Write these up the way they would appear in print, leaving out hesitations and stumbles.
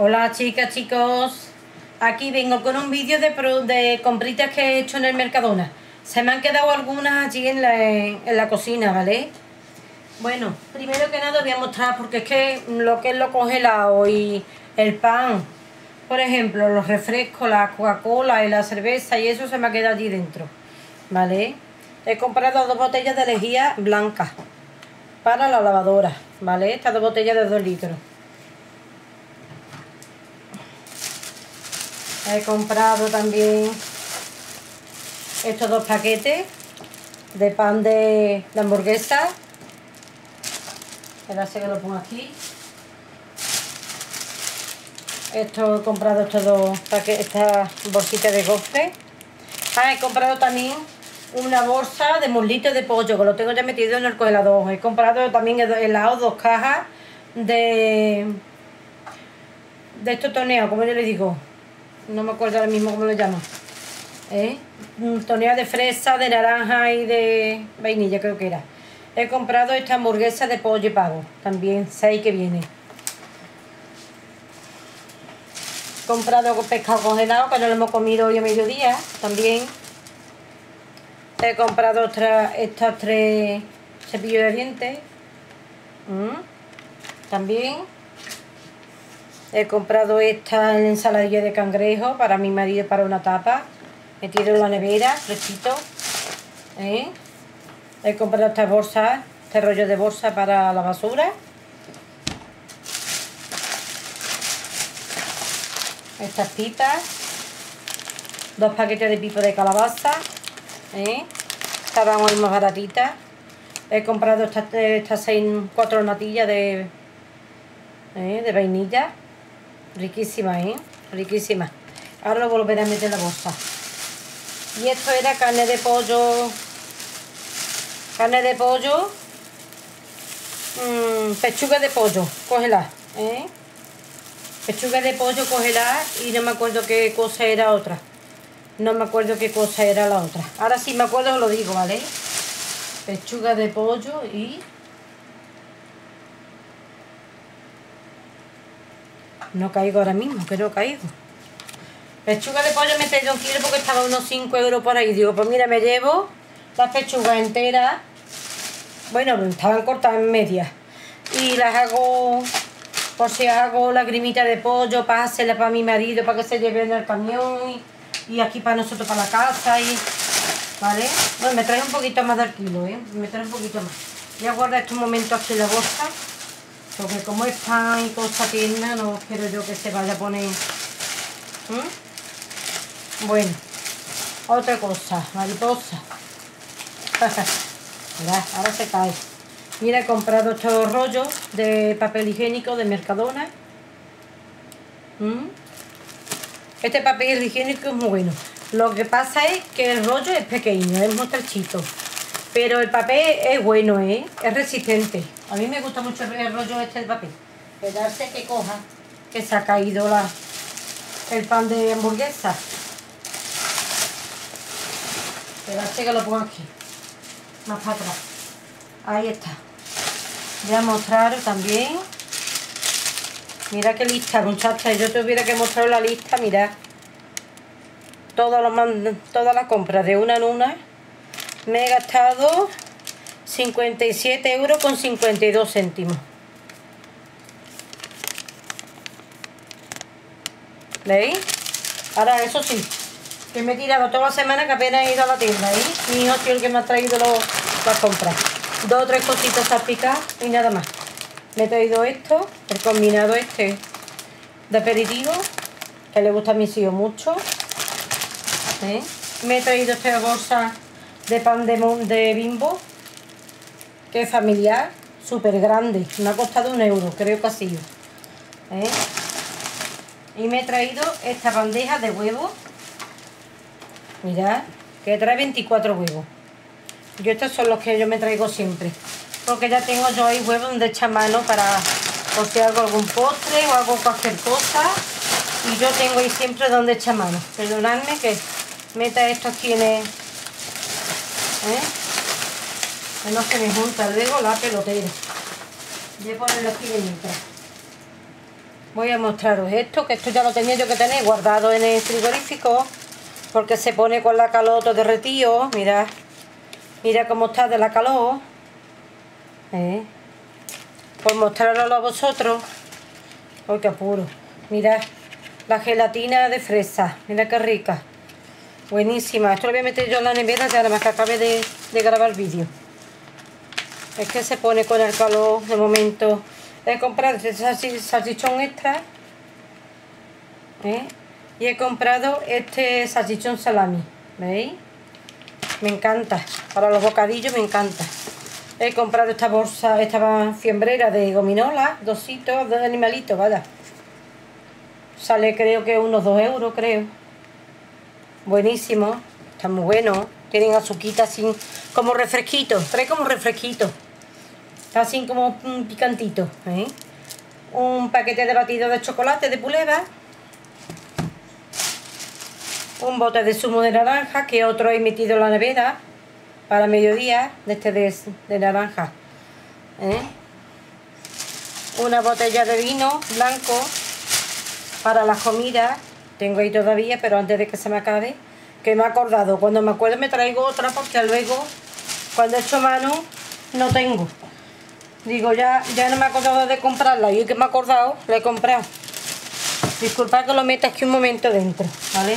Hola chicas, chicos, aquí vengo con un vídeo de compritas que he hecho en el Mercadona. Se me han quedado algunas allí en la cocina, ¿vale? Bueno, primero que nada voy a mostrar porque es que lo que es lo congelado y el pan, por ejemplo, los refrescos, la Coca-Cola y la cerveza y eso se me ha quedado allí dentro, ¿vale? He comprado 2 botellas de lejía blanca para la lavadora, ¿vale? Estas 2 botellas de 2 litros. He comprado también estos 2 paquetes de pan de hamburguesa. Ahora sé que lo pongo aquí. He comprado estos 2 paquetes, estas bolsitas de gofre. He comprado también una bolsa de muslitos de pollo, que lo tengo ya metido en el congelador. He comprado también helado 2 cajas de estos toneados, como yo les digo. No me acuerdo ahora mismo cómo lo llaman. Toneada de fresa, de naranja y de vainilla, creo que era. He comprado esta hamburguesa de pollo y pavo, también 6 que viene. He comprado pescado congelado, que no lo hemos comido hoy a mediodía, también. He comprado estas 3 cepillos de dientes, también. He comprado esta ensaladilla de cangrejo para mi marido para una tapa. Metido en la nevera, fresquito. He comprado estas bolsas, este rollo de bolsa para la basura. Estas pipas. 2 paquetes de pipas de calabaza. Estaban hoy más baratitas. He comprado estas 4 natillas de vainilla. Riquísima, riquísima. Ahora lo volveré a meter en la bolsa. Y esto era carne de pollo, pechuga de pollo congelada, pechuga de pollo congelada, y no me acuerdo qué cosa era otra. No me acuerdo qué cosa era la otra. Ahora sí me acuerdo, os lo digo, ¿vale? Pechuga de pollo y... no caigo ahora mismo, que no caigo. Pechuga de pollo me he traído 1 kilo porque estaba unos 5 euros por ahí. Digo, pues mira, me llevo las pechugas enteras. Bueno, estaban cortadas en medias. Y las hago, por si hago la grimita de pollo, para hacerla para mi marido, para que se lleve en el camión. Y aquí para nosotros, para la casa. ¿Vale? Bueno, me trae un poquito más del kilo, me trae un poquito más. Voy a guardar estos momentos aquí en la bolsa. Porque como es pan y cosa tierna, no quiero yo que se vaya a poner... Bueno, otra cosa, mariposa. Mirad, ahora se cae. Mira, he comprado estos rollos de papel higiénico de Mercadona. Este papel higiénico es muy bueno. Lo que pasa es que el rollo es pequeño, es muy estrechito. Pero el papel es bueno, es resistente. A mí me gusta mucho el rollo este de papel. Esperarse que coja, que se ha caído el pan de hamburguesa. Esperarse que lo pongo aquí, más para atrás. Ahí está. Voy a mostrar también. Mira qué lista, muchachas. Yo te hubiera que mostrar la lista, mirad. Todas las compras de una en una. Me he gastado 57 euros con 52 céntimos. ¿Veis? Ahora, eso sí, que me he tirado toda la semana que apenas he ido a la tienda, Mi hijo tío el que me ha traído las compras. 2 o 3 cositas salpicadas y nada más. Me he traído esto, el combinado este de aperitivo, que le gusta a mis hijos mucho. Me he traído esta bolsa de pan de Bimbo, que es familiar, súper grande. Me ha costado 1 euro, creo que ha sido. Y me he traído esta bandeja de huevos. Mirad, que trae 24 huevos. Yo estos son los que yo me traigo siempre. Porque ya tengo yo ahí huevos donde echar mano para... por si hago algún postre o hago cualquier cosa. Y yo tengo ahí siempre donde echar mano. Perdonadme que meta esto aquí en el... que no se me junta luego la pelotera. Voy a ponerlo aquí de mientras. voy a mostraros esto, que esto ya lo tenía yo que tener guardado en el frigorífico, porque se pone con la calor todo derretido. Mirad, mira cómo está de la calor. Por mostrarlo a vosotros. ¡Ay, qué apuro! Mirad, la gelatina de fresa, mira qué rica. Buenísima. Esto lo voy a meter yo en la nevera ya nada más que acabe de grabar el vídeo. Es que se pone con el calor de momento. He comprado este salchichón extra. Y he comprado este salchichón salami. ¿Veis? Me encanta. Para los bocadillos me encanta. He comprado esta bolsa, esta fiambrera de gominola. Dositos de animalitos, vaya. Sale creo que unos 2 euros, creo. Buenísimo. Está muy bueno. Tienen azuquita así como refresquito. Trae como refresquito. Está así como picantito. Un paquete de batido de chocolate de Puleva. Un bote de zumo de naranja, que otro he metido en la nevera para mediodía, de este de naranja. Una botella de vino blanco para las comidas. Tengo ahí todavía, pero antes de que se me acabe, que me he acordado. Cuando me acuerdo me traigo otra, porque luego, cuando he hecho mano, no tengo. Digo, ya no me he acordado de comprarla. Y que me he acordado, la he comprado. Disculpad que lo meta aquí un momento dentro, ¿vale?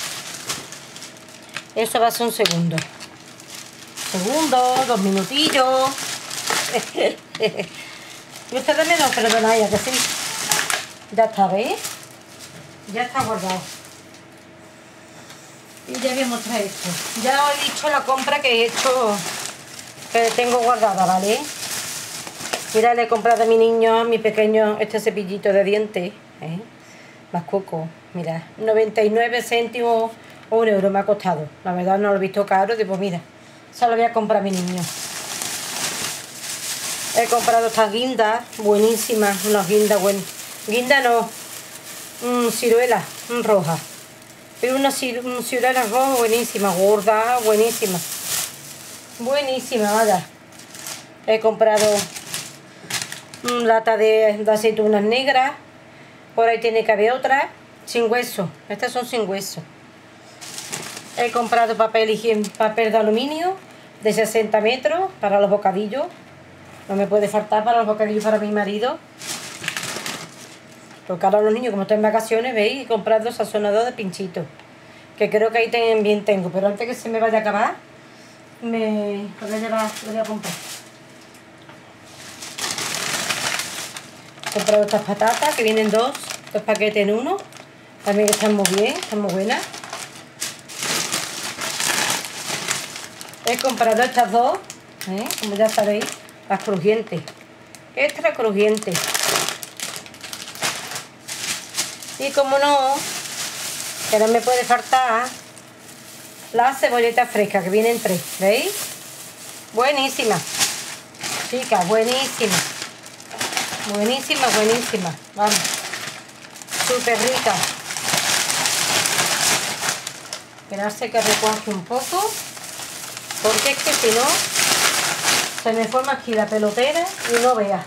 Eso va a ser un segundo. 2 minutillos. Y ustedes me lo perdonáis, ¿a que sí? Ya está, ¿veis? Ya está guardado. Y ya voy a mostrar esto. Ya os he dicho la compra que he hecho, que tengo guardada, ¿vale? Mira, le he comprado a mi niño, a mi pequeño, este cepillito de dientes. Más coco. Mira, 99 céntimos o 1 euro me ha costado. La verdad no lo he visto caro. Digo, mira, se lo voy a comprar a mi niño. He comprado estas guindas buenísimas. Unas guindas buenas. Guinda no, ciruela roja. Pero una ciruela roja buenísima, gorda, buenísima. Buenísima, vaya. He comprado lata de aceitunas negras. Por ahí tiene que haber otra sin hueso. Estas son sin hueso. He comprado papel de aluminio de 60 metros para los bocadillos. No me puede faltar para los bocadillos para mi marido. Porque ahora los niños, como están en vacaciones, veis, he comprado sazonador de pinchitos. Que creo que ahí también tengo. Pero antes que se me vaya a acabar, lo voy a comprar. He comprado estas patatas, que vienen dos paquetes en uno. También están muy bien, están muy buenas. He comprado estas dos, como ya sabéis, las crujientes. Extra crujientes. Y como no, que no me puede faltar la cebolleta fresca, que vienen 3, ¿veis? Buenísima. Chicas, buenísima. Buenísima, buenísima. Vamos. Súper rica. Esperarse que recuaje un poco. Porque es que si no, se me forma aquí la pelotera y no vea.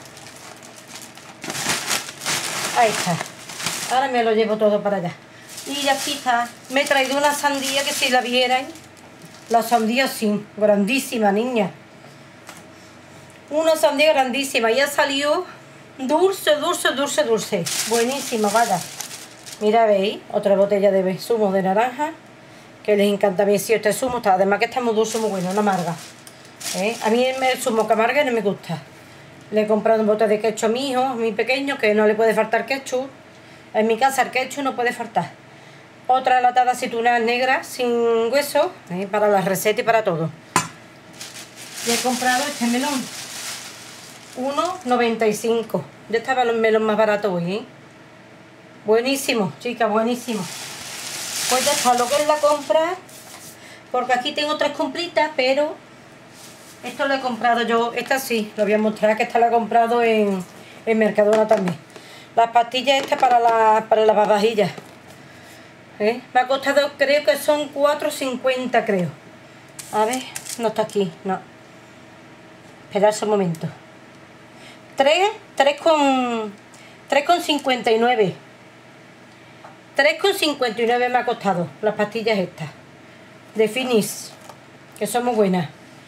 Ahí está. Ahora me lo llevo todo para allá. Y aquí está. Me he traído una sandía que si la vierais. La sandía sí, grandísima, niña. Una sandía grandísima. Y ha salido dulce, dulce, dulce, dulce. Buenísima, vaya. Mira, veis, otra botella de zumo de naranja. Que les encanta a mí si este zumo está. Además que está muy dulce, muy bueno, no amarga. A mí el zumo que amarga no me gusta. Le he comprado un bote de ketchup a mi hijo, a mi pequeño, que no le puede faltar ketchup. En mi casa el ketchup no puede faltar. Otra lata de aceitunas negras sin hueso, para la receta y para todo. Y he comprado este melón. 1,95. Ya estaba el melón más barato hoy, Buenísimo, chicas, buenísimo. Pues ya está lo que es la compra. Porque aquí tengo 3 compritas, pero esto lo he comprado yo. Esta sí, lo voy a mostrar, que esta la he comprado en Mercadona también. Las pastillas estas para las babajillas. Me ha costado, creo que son 4,50, creo. A ver, no está aquí, no. Esperad un momento. 3 3,59. 3,59 me ha costado las pastillas estas de Finis, que son muy buenas.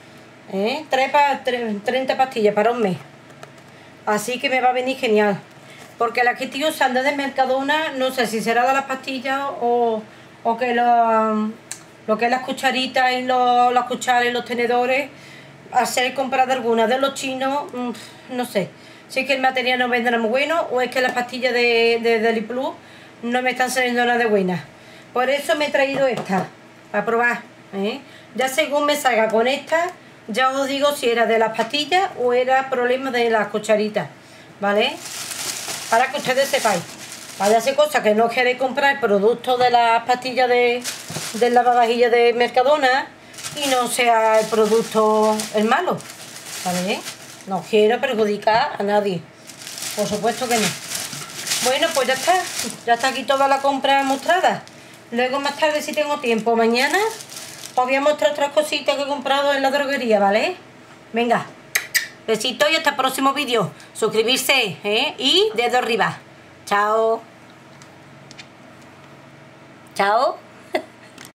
30 pastillas para un mes. Así que me va a venir genial. Porque la que estoy usando de Mercadona, no sé si será de las pastillas o que lo que es las cucharitas y las cucharas y los tenedores, al ser comprada alguna de los chinos, no sé. Si es que el material no vendrá muy bueno o es que las pastillas de Deliplus no me están saliendo nada de buenas. Por eso me he traído esta, para probar. Ya según me salga con esta, ya os digo si era de las pastillas o era problema de las cucharitas, ¿vale? Para que ustedes sepáis. Vaya a ser cosa que no queréis comprar productos de las pastillas del lavavajillas de Mercadona y no sea el producto el malo, ¿vale? No quiero perjudicar a nadie, por supuesto que no. Bueno, pues ya está aquí toda la compra mostrada. Luego más tarde, si tengo tiempo, mañana os voy a mostrar otras cositas que he comprado en la droguería, ¿vale? Venga, besitos y hasta el próximo vídeo. Suscribirse, y dedo arriba. Chao. Chao.